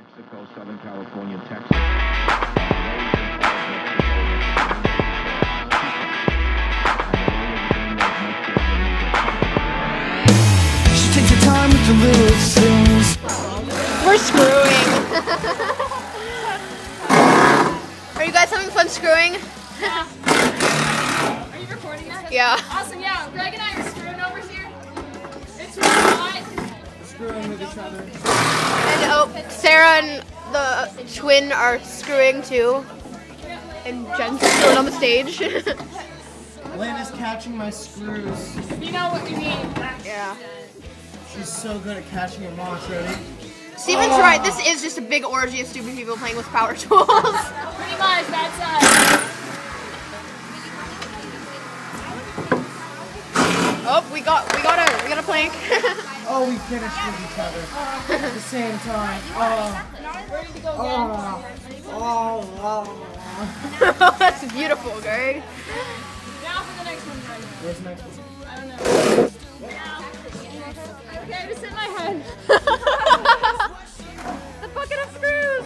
Mexico, Southern California, Texas. She takes her time with the little things. We're screwing. Are you guys having fun screwing? Yeah. Are you recording that? Yeah. Awesome, yeah. Greg and I are screwing over here. It's really hot. Screwing with each other. And oh, Sarah and the twin are screwing too. And Jen's screwing on the stage. Alayna's catching my screws. You know what you mean. Yeah. She's so good at catching them all. Ready? Steven's right, this is just a big orgy of stupid people playing with power tools. Pretty much, that's us. Oh, we got a plank. Oh, we finished with each other at the same time. Oh. Ready to go again. That's beautiful, Greg. Now for the next one, Greg. Where's the next one? I don't know. Okay, just hit my head. The bucket of screws!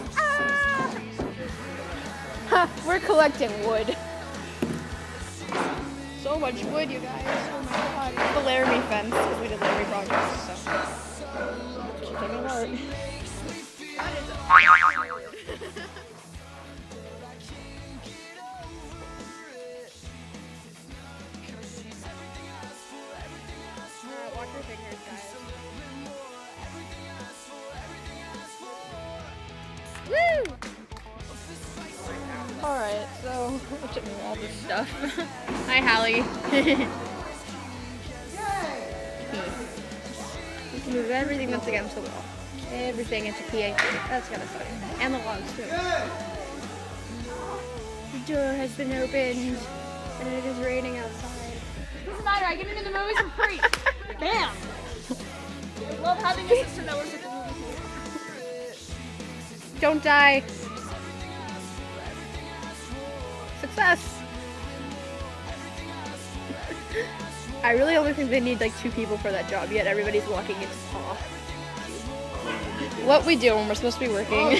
Ah! We're collecting wood. So much wood, you guys. Oh my god. It's the Laramie fence, because we did Laramie projects, so. She'll take it apart. Watch your fingers, guys. Woo! Alright, so I took all this stuff. Hi, Hallie. You can move everything that's against the wall. Everything into PA3. That's kind of fun. And the logs, too. The door has been opened, and it is raining outside. Doesn't matter, I get into the movies for free. Bam! I love having a sister that works at the movie theater. Don't die. Success. I really only think they need like 2 people for that job, yet everybody's walking its paw. What we do when we're supposed to be working.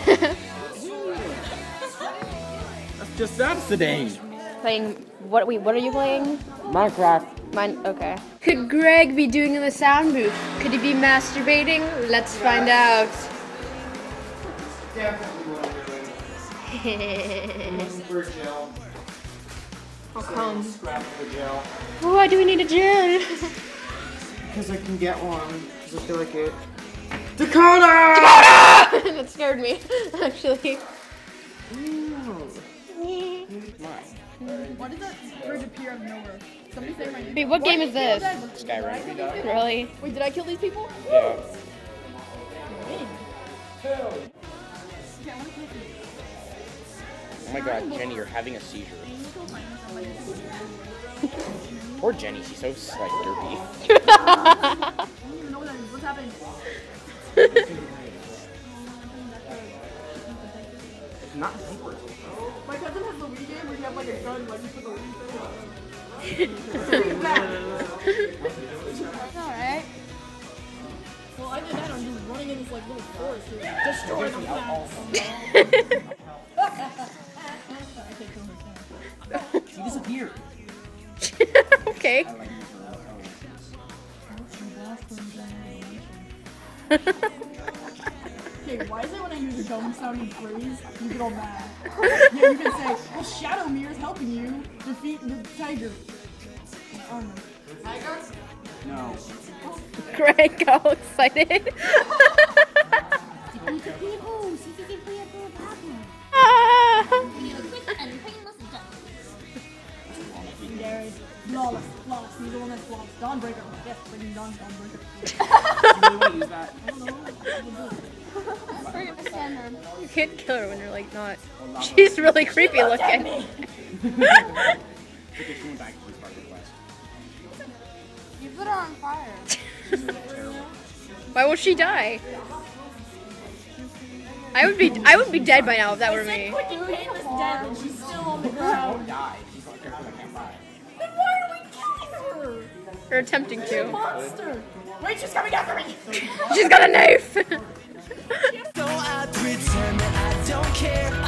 That's the day. Playing, what are you playing? Minecraft. Mine, okay. Could Greg be doing in the sound booth? Could he be masturbating? Let's find out. Definitely want to do it. Looking for a gel. How come? Scrap for a gel. Why do we need a gel? Because I can get one. Because I feel like it. Dakota! That scared me, actually. Why did that bird appear out of nowhere? Somebody say my name. Wait, what game is this? Skyrim. Really? Wait, did I kill these people? Yeah. Oh my god, Jenny, you're having a seizure. Poor Jenny, she's so like derpy. I don't even know what that is. What's happening? Not deeper. My cousin has the Wii game where you have like a gun, like you put the Wii thing. Alright. Well, I did that on just running in this like little forest to destroy the plants. She disappeared. Okay. Okay, why is it when I use a dumb sounding phrase, you get all mad? Yeah, you can say, well, Shadow Mirror is helping you defeat the tiger. Oh no. Tiger? No. Greg, how excited. Flawless, flawless. He's the one that's flawless. Dawnbreaker. Yes, freaking Dawnbreaker. You want to use that? I don't know. Bring it to standard. You can't kill her when you're like not. She's really creepy looking. You put her on fire. Why will she die? I would be dead by now if that were me. Julianna was dead and she's still on the ground. Then why are we killing her? Or attempting to. Monster! Wait, she's coming after me! She's got a knife! So I pretend that I don't care.